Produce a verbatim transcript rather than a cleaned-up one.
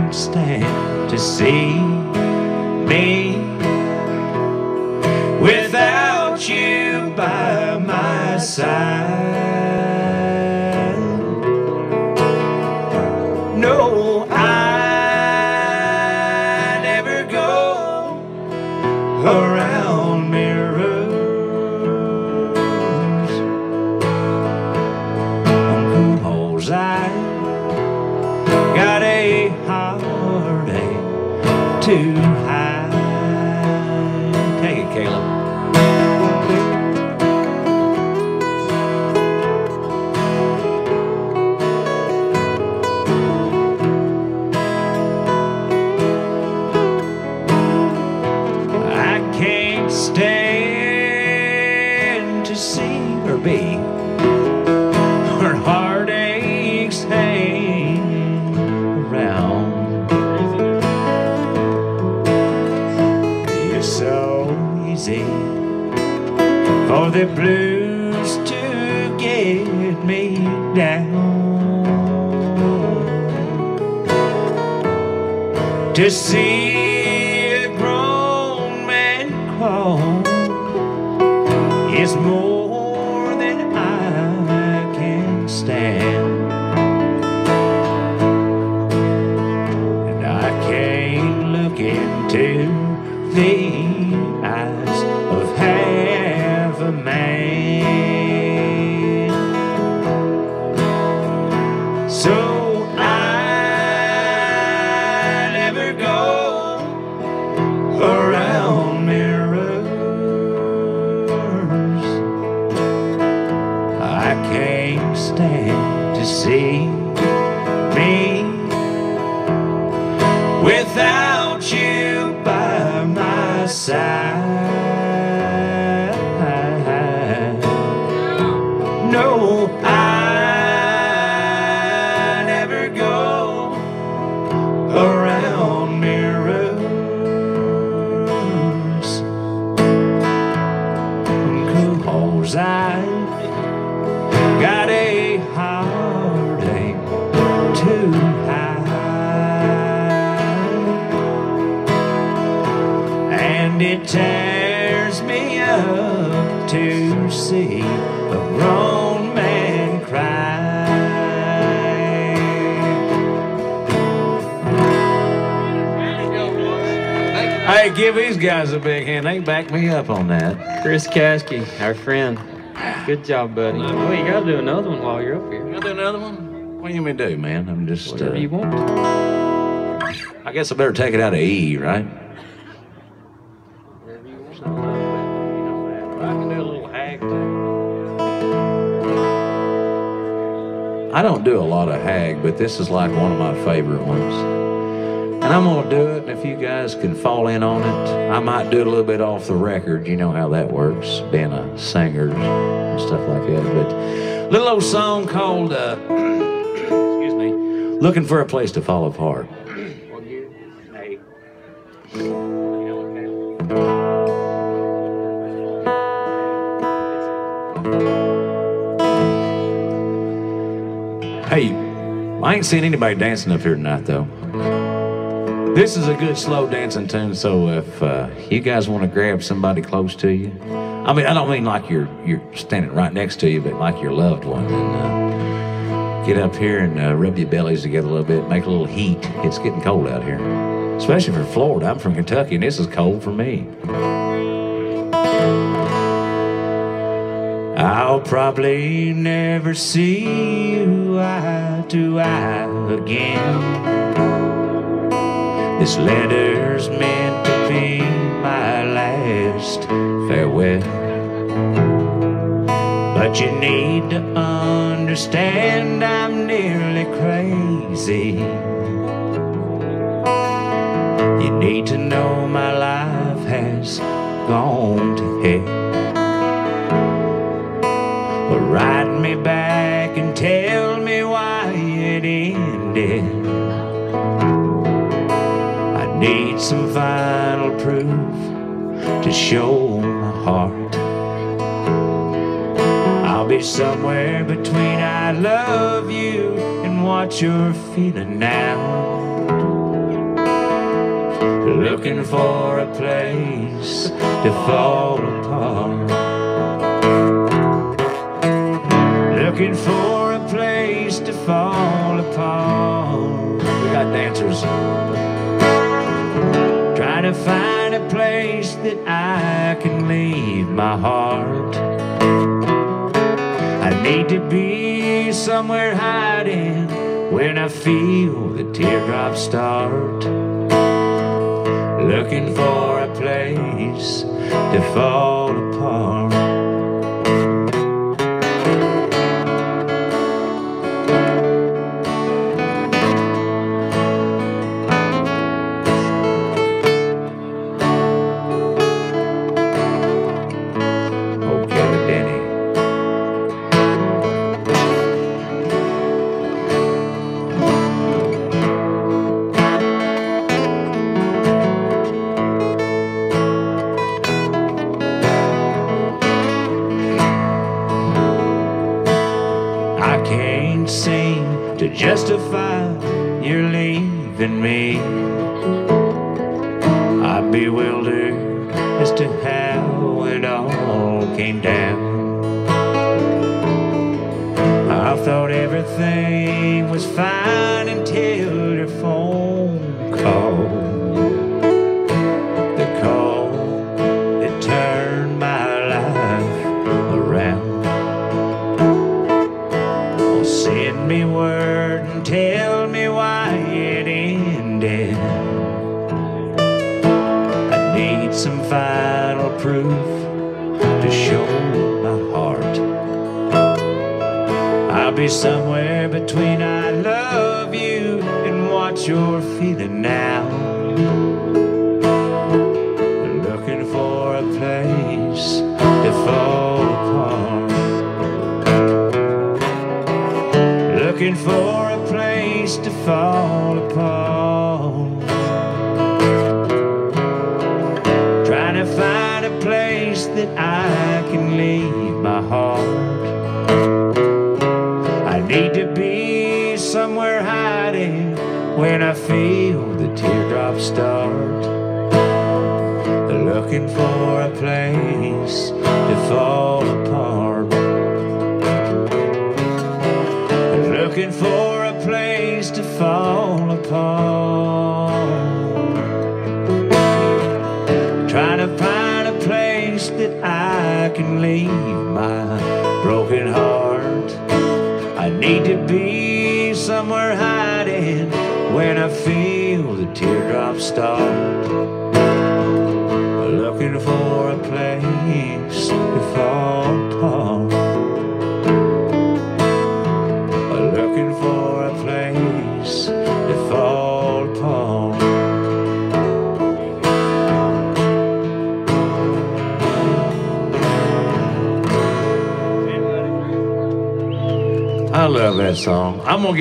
can't stand to see me without you by my side. No, I never go around mirrors. Cause I got a heartache to hide. Take it, Caleb. I can't stand to see her be her heartaches hang around. It's so easy for the blues to get me down, to see a grown man crawl is more than I can stand. And I can't look into the eyes of half a man. So I never go around mirrors. I can't stand to see me without you by my side. No, I never go around mirrors. Cause I got a heartache to hide, and it tears me up to see a grown man cry. Hey, give these guys a big hand. They back me up on that. Chris Caskey, our friend. Good job, buddy. Well, you gotta do another one while you're up here. You gotta do another one? What do you mean do, man? I'm just... Whatever uh, you want. I guess I better take it out of E, right? Whatever you want. I can do a little hag too. I don't do a lot of hag, but this is like one of my favorite ones. And I'm gonna do it, and if you guys can fall in on it, I might do it a little bit off the record. You know how that works, being a singer and stuff like that. But a little old song called, uh, excuse me, Looking for a Place to Fall Apart. Hey, I ain't seen anybody dancing up here tonight, though. This is a good slow dancing tune, so if uh, you guys want to grab somebody close to you, I mean, I don't mean like you're you're standing right next to you, but like your loved one, and uh, get up here and uh, rub your bellies together a little bit, make a little heat. It's getting cold out here, especially for Florida. I'm from Kentucky, and this is cold for me. I'll probably never see you eye to eye again. This letter's meant to be my last farewell. But you need to understand I'm nearly crazy. You need to know my life has gone to hell. Well, write me back and tell me why it ended. Need some final proof to show my heart. I'll be somewhere between I love you and what you're feeling now. looking for a place to fall apart. Looking for a place to fall apart. We got dancers. Trying to find a place that I can leave my heart. I need to be somewhere hiding when I feel the teardrops start. Looking for a place to fall apart. I can't seem to justify your leaving me. I'm bewildered as to how it all came down. I thought everything was fine until your phone call. The call that turned my life around. Send me word and tell me why it ended. I need some final proof to show my heart. I'll be somewhere between I love you and what you're feeling now. Looking for a place to fall apart. Looking for a place to fall apart. Trying to find a place that I can leave my heart. I need to be somewhere hiding when I feel the teardrops start. Looking for a place to fall apart. Looking for a place to fall apart. Trying to find a place that I can leave my broken heart. I need to be somewhere hiding when I feel the teardrops start. Looking for a place to fall apart. Looking for a place to fall apart. I love that song. I'm gonna